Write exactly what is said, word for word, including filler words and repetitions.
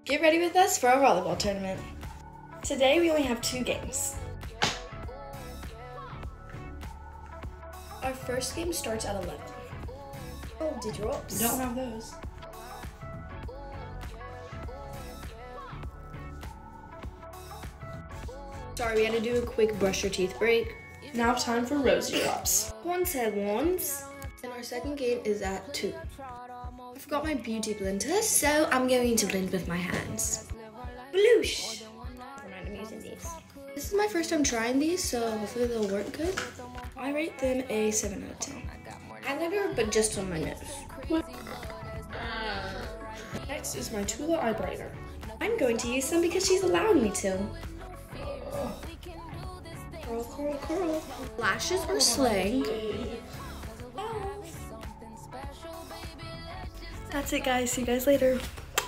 Get ready with us for our volleyball tournament. Today we only have two games. Our first game starts at eleven. Oh, did you oops. Don't have those. Sorry, we had to do a quick brush your teeth break. Now time for rosy drops. One said ones. And our second game is at two. I forgot my beauty blender, so I'm going to blend with my hands. Bloosh! I'm using these. This is my first time trying these, so hopefully they'll work good. I rate them a seven out of ten. Eyeliner, but just on my nose. What? Next is my Tula eye brightener. I'm going to use some because she's allowed me to. Curl, curl, curl. Lashes are slaying. That's it, guys. See you guys later.